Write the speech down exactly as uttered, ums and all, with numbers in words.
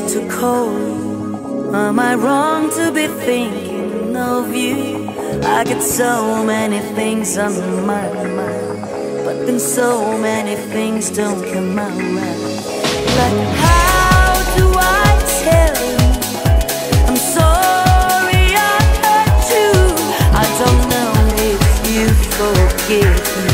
to call you? Am I wrong to be thinking of you? I got so many things on my mind, but then so many things don't come out right. Like how do I tell you I'm sorry I hurt you? I don't know if you forgive me.